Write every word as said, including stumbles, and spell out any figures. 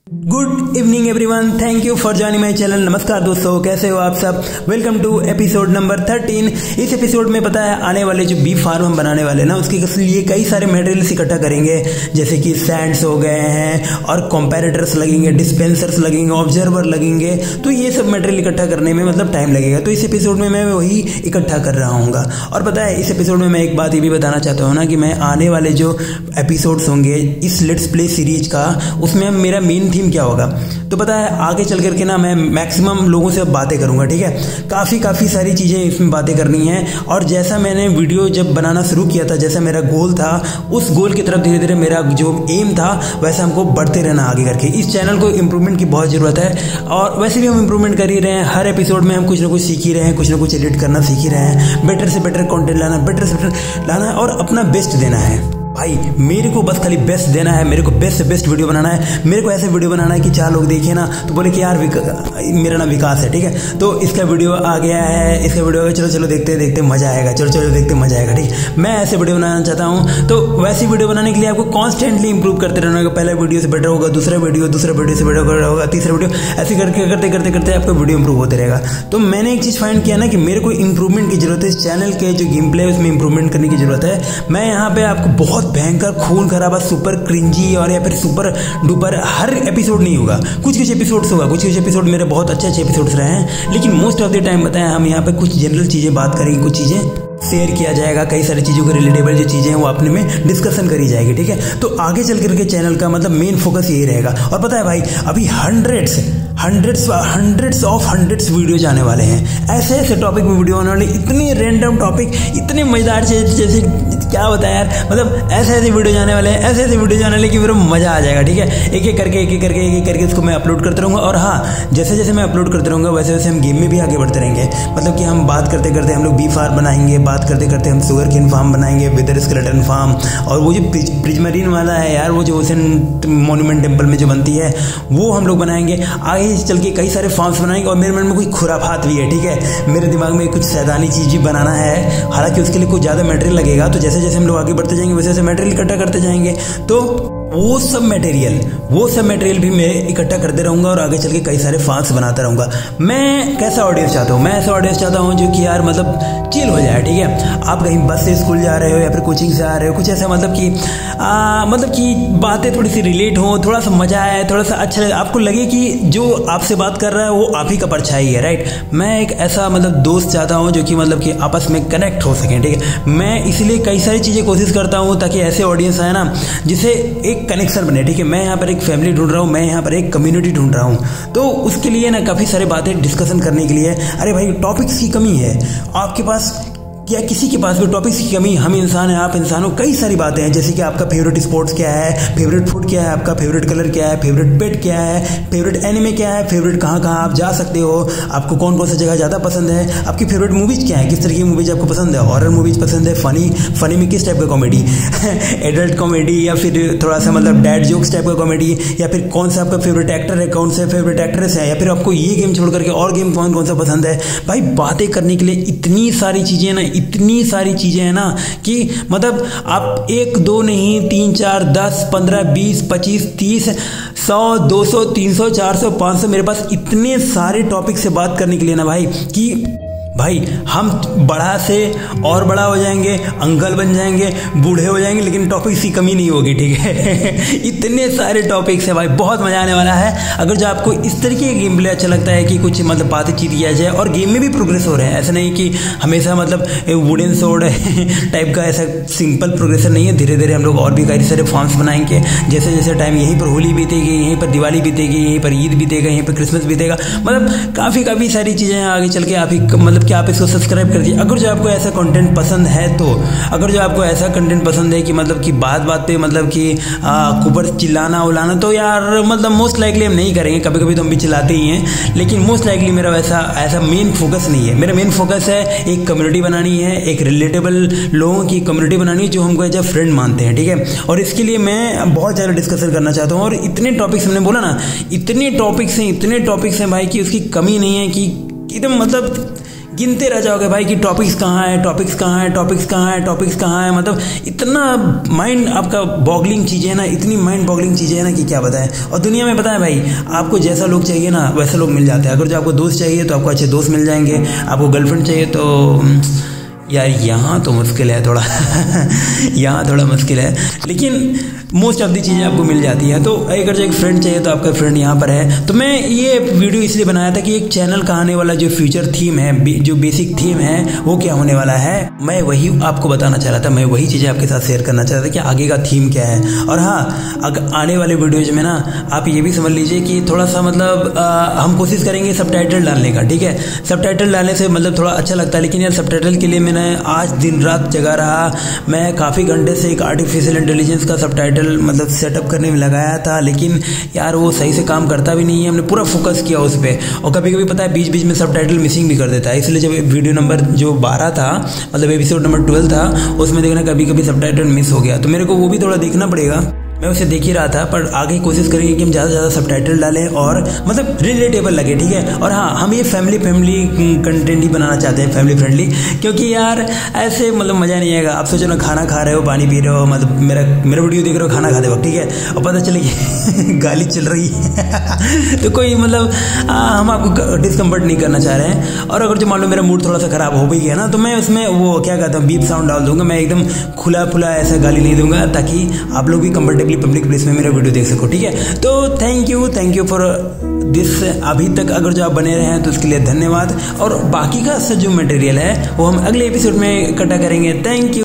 Good evening everyone, thank you for joining my channel. नमस्कार दोस्तों, कैसे हो आप सब। Welcome to episode number thirteen. इस एपिसोड में पता है आने वाले जो बी फार्म हम बनाने वाले ना, उसके लिए कई सारे मटेरियल्स इकट्ठा करेंगे, जैसे कि सैंड्स हो गए हैं और कंपैरेटर्स लगेंगे, डिस्पेंसर्स लगेंगे, ऑब्जर्वर लगेंगे। तो ये सब मटेरियल इकट्ठा करने में मतलब टाइम लगेगा। तो इस एपिसोड में मैं वही इकट्ठा कर रहा हूँ। और पता है इस एपिसोड में मैं एक बात ये भी बताना चाहता हूँ ना कि मैं आने वाले जो एपिसोड्स होंगे इस लेट्स प्ले सीरीज का, उसमें मेरा मेन थीम क्या होगा। तो पता है आगे चल करके ना मैं मैक्सिमम लोगों से बातें करूंगा, ठीक है। काफ़ी काफ़ी सारी चीज़ें इसमें बातें करनी है। और जैसा मैंने वीडियो जब बनाना शुरू किया था, जैसा मेरा गोल था, उस गोल की तरफ धीरे धीरे मेरा जो एम था वैसे हमको बढ़ते रहना आगे करके। इस चैनल को इम्प्रूवमेंट की बहुत ज़रूरत है और वैसे भी हम इम्प्रूवमेंट कर ही रहे हैं। हर एपिसोड में हम कुछ ना कुछ सीख ही रहे हैं, कुछ ना कुछ एडिट करना सीख ही रहे हैं। बेटर से बेटर कंटेंट लाना, बेटर से बेटर लाना है और अपना बेस्ट देना है। भाई मेरे को बस खाली बेस्ट देना है, मेरे को बेस्ट से बेस्ट वीडियो बनाना है। मेरे को ऐसे वीडियो बनाना है कि चार लोग देखें ना तो बोले कि यार मेरा नाम विकास है, ठीक है। तो इसका वीडियो आ गया है, इसका वीडियो चलो चलो देखते देखते मजा आएगा, चलो चलो देखते मजा आएगा, ठीक है। मैं ऐसे वीडियो बनाना चाहता हूँ। तो वैसी वीडियो बनाने के लिए आपको कॉन्स्टेंटली इंप्रूव करते रहना होगा। पहला वीडियो से बेटर होगा, दूसरा वीडियो दूसरा वीडियो से बेटर होगा, तीसरा वीडियो, ऐसे करके करते करते करते आपका वीडियो इंप्रूव होते रहेगा। तो मैंने एक चीज़ फाइंड किया ना कि मेरे को इंप्रूवमेंट की जरूरत है। इस चैनल के जो गेम प्ले है उसमें इंप्रूवमेंट करने की जरूरत है। मैं यहाँ पे आपको बहुत भयंकर खून खराबा सुपर क्रिंजी और या फिर सुपर डुपर हर एपिसोड नहीं होगा, कुछ कुछ एपिसोड्स होगा। कुछ कुछ एपिसोड मेरे बहुत अच्छे अच्छे एपिसोड्स रहे हैं, लेकिन मोस्ट ऑफ द टाइम बताएं हम यहाँ पे कुछ जनरल चीज़ें बात करेंगे, कुछ चीज़ें शेयर किया जाएगा, कई सारी चीज़ों के रिलेटेबल जो चीज़ें हैं वो अपने में डिस्कशन करी जाएगी, ठीक है। तो आगे चल करके चैनल का मतलब मेन फोकस यही रहेगा। और पता है भाई अभी hundreds hundreds hundreds of hundreds video जाने वाले हैं। ऐसे ऐसे टॉपिक में वीडियो आने वाले, इतने रैंडम टॉपिक, इतने मज़ेदार से जैसे क्या बताया यार, मतलब ऐसे ऐसे वीडियो जाने वाले हैं, ऐसे ऐसे वीडियो जाने वाले कि मेरा मज़ा आ जाएगा, ठीक है। एक एक करके एक एक करके एक एक करके इसको मैं अपलोड करते रहूँगा। और हाँ, जैसे जैसे मैं अपलोड करते रहूँगा वैसे वैसे हम गेम में भी आगे बढ़ते रहेंगे। मतलब कि हम बात करते करते हम लोग बी फार्म बनाएंगे, बात करते करते हम शुगर केन फार्म बनाएंगे, विदर स्केलेटन फार्म, और वो जो प्रिजमरीन वाला है यार, वो जो ओशन मॉन्यूमेंट टेम्पल में जो बनती है वो हम लोग बनाएंगे। आगे चल के कई सारे फार्म्स बनाएंगे। और मेरे मन में कोई खुराफात भी है, ठीक है। मेरे दिमाग में कुछ सैदानी चीज़ भी बनाना है, हालांकि उसके लिए कुछ ज़्यादा मटेरियल लगेगा। तो जैसे जैसे हम लोग आगे बढ़ते जाएंगे वैसे वैसे मटेरियल इकट्ठा करते जाएंगे। तो वो सब मटेरियल वो सब मटेरियल भी मैं इकट्ठा करते रहूँगा और आगे चल के कई सारे फार्म्स बनाता रहूँगा। मैं कैसा ऑडियंस चाहता हूँ, मैं ऐसा ऑडियंस चाहता हूँ जो कि यार मतलब चिल हो जाए, ठीक है। आप कहीं बस से स्कूल जा रहे हो या फिर कोचिंग से आ रहे हो, कुछ ऐसा मतलब कि आ, मतलब कि बातें थोड़ी सी रिलेट हो, थोड़ा सा मजा आए, थोड़ा सा अच्छा लगे, आपको लगे कि जो आपसे बात कर रहा है वो आप ही का परछाई है, राइट। मैं एक ऐसा मतलब दोस्त चाहता हूँ जो कि मतलब कि आपस में कनेक्ट हो सकें, ठीक है। मैं इसलिए कई सारी चीज़ें कोशिश करता हूँ ताकि ऐसे ऑडियंस आए ना जिसे एक कनेक्शन बने, ठीक है। मैं यहाँ पर एक फैमिली ढूंढ रहा हूँ, मैं यहाँ पर एक कम्युनिटी ढूंढ रहा हूँ। तो उसके लिए ना काफ़ी सारी बातें डिस्कशन करने के लिए, अरे भाई टॉपिक्स की कमी है आपके पास या किसी के पास भी टॉपिक्स की कमी, हम इंसान हैं, आप इंसान हो, कई सारी बातें हैं। जैसे कि आपका फेवरेट स्पोर्ट्स क्या है, फेवरेट फूड क्या है, आपका फेवरेट कलर क्या है, फेवरेट पेट क्या है, फेवरेट एनिमे क्या है, फेवरेट कहाँ कहाँ आप जा सकते हो, आपको कौन कौन सी जगह ज़्यादा पसंद है, आपकी फेवरेट मूवीज़ क्या है, किस तरह की मूवीज़ आपको पसंद है, हॉरर मूवीज़ पसंद है, फनी फनी में किस टाइप का कॉमेडी एडल्ट कॉमेडी या फिर थोड़ा सा मतलब डैड जोक्स टाइप का कॉमेडी, या फिर कौन सा आपका फेवरेट एक्टर है, कौन से फेवरेट एक्ट्रेस है, या फिर आपको ये गेम छोड़ करके और गेम कौन कौन सा पसंद है। भाई बातें करने के लिए इतनी सारी चीज़ें ना, इतनी सारी चीजें हैं ना कि मतलब आप एक दो नहीं, तीन चार दस पंद्रह बीस पच्चीस तीस सौ दो सौ तीन सौ चार सौ पाँच सौ, मेरे पास इतने सारे टॉपिक से बात करने के लिए ना भाई कि भाई हम बड़ा से और बड़ा हो जाएंगे, अंकल बन जाएंगे, बूढ़े हो जाएंगे, लेकिन टॉपिक्स की कमी नहीं होगी, ठीक है। इतने सारे टॉपिक्स हैं भाई, बहुत मजा आने वाला है। अगर जो आपको इस तरीके का गेम प्ले अच्छा लगता है कि कुछ मतलब बातचीत किया जाए और गेम में भी प्रोग्रेस हो रहे हैं, ऐसा नहीं कि हमेशा मतलब वुडन सोर्ड टाइप का ऐसा सिंपल प्रोग्रेशन नहीं है। धीरे धीरे हम लोग और भी कई सारे फॉर्म्स बनाएंगे। जैसे जैसे टाइम यहीं पर होली बीतेगी, यहीं पर दिवाली बीतेगी, यहीं पर ईद बीतेगा, यहीं पर क्रिसमस बीतेगा, मतलब काफ़ी काफ़ी सारी चीज़ें हैं। आगे चल के आप ही मतलब कि आप इसको सब्सक्राइब कर दीजिए अगर जो आपको ऐसा कंटेंट पसंद है। तो अगर जो आपको ऐसा कंटेंट पसंद है कि मतलब कि बात बात पे मतलब कि ऊपर चिल्लाना उलाना, तो यार मतलब मोस्ट लाइकली हम नहीं करेंगे। कभी कभी तो हम भी चिल्लाते ही हैं, लेकिन मोस्ट लाइकली मेरा वैसा ऐसा मेन फोकस नहीं है। मेरा मेन फोकस है एक कम्युनिटी बनानी है, एक रिलेटेबल लोगों की कम्युनिटी बनानी है जो हमको एज अ फ्रेंड मानते हैं, ठीक है। और इसके लिए मैं बहुत ज़्यादा डिस्कशन करना चाहता हूँ। और इतने टॉपिक्स हमने बोला ना, इतने टॉपिक्स हैं, इतने टॉपिक्स हैं भाई कि उसकी कमी नहीं है कि एकदम मतलब गिनते रह जाओगे भाई कि टॉपिक्स कहाँ है, टॉपिक्स कहाँ है, टॉपिक्स कहाँ है, टॉपिक्स कहाँ है। मतलब इतना माइंड आपका बॉगलिंग चीज़ें है ना, इतनी माइंड बॉगलिंग चीज़ें है ना कि क्या बताएं। और दुनिया में पता है भाई, आपको जैसा लोग चाहिए ना वैसे लोग मिल जाते हैं। अगर जो आपको दोस्त चाहिए तो आपको अच्छे दोस्त मिल जाएंगे, आपको गर्लफ्रेंड चाहिए तो यार यहाँ तो मुश्किल है थोड़ा यहाँ थोड़ा मुश्किल है, लेकिन मोस्ट ऑफ दी चीज़ें आपको मिल जाती है। तो अगर जो एक फ्रेंड चाहिए तो आपका फ्रेंड यहाँ पर है। तो मैं ये वीडियो इसलिए बनाया था कि एक चैनल का आने वाला जो फ्यूचर थीम है, जो बेसिक थीम है, वो क्या होने वाला है, मैं वही आपको बताना चाह रहा था। मैं वही चीज़ें आपके साथ शेयर करना चाह रहा था कि आगे का थीम क्या है। और हाँ, अगर आने वाले वीडियोज में ना आप ये भी समझ लीजिए कि थोड़ा सा मतलब आ, हम कोशिश करेंगे सबटाइटल डालने का, ठीक है। सबटाइटल डालने से मतलब थोड़ा अच्छा लगता है, लेकिन यार सबटाइटल के लिए मैंने आज दिन रात जगा रहा। मैं काफ़ी घंटे से एक आर्टिफिशियल इंटेलिजेंस का सबटाइटल मतलब सेटअप करने में लगाया था, लेकिन यार वो सही से काम करता भी नहीं है। हमने पूरा फोकस किया उस पर, और कभी कभी पता है बीच बीच में सबटाइटल मिसिंग भी कर देता है। इसलिए जब वीडियो नंबर जो बारह था, मतलब एपिसोड नंबर ट्वेल्व था, उसमें देखना कभी कभी सबटाइटल मिस हो गया, तो मेरे को वो भी थोड़ा देखना पड़ेगा। मैं उसे देख ही रहा था, पर आगे कोशिश करेंगे कि हम ज़्यादा से ज़्यादा सबटाइटल डालें और मतलब रिलेटेबल लगे, ठीक है। और हाँ, हम ये फैमिली फैमिली कंटेंट ही बनाना चाहते हैं, फैमिली फ्रेंडली, क्योंकि यार ऐसे मतलब मज़ा नहीं आएगा। आप सोचो ना, खाना खा रहे हो, पानी पी रहे हो, मतलब मेरा मेरा वीडियो देख रहे हो खाना खाते वक्त, ठीक है, और पता चले कि गाली चल रही है तो कोई मतलब आ, हम आपको डिस्कम्फर्ट नहीं करना चाह रहे हैं। और अगर जो मान लो मेरा मूड थोड़ा सा ख़राब हो भी गया ना, तो मैं उसमें वो क्या कहता हूँ बीप साउंड डाल दूंगा। मैं एकदम खुला खुला ऐसा गाली नहीं दूंगा, ताकि आप लोग भी कंफर्टेबली पब्लिक प्लेस में मेरा वीडियो देख सको, ठीक है। तो thank you thank you for this. अभी तक अगर जो आप बने रहे हैं तो उसके लिए धन्यवाद। और बाकी का जो मटेरियल है वो हम अगले एपिसोड में इकट्ठा करेंगे। Thank you.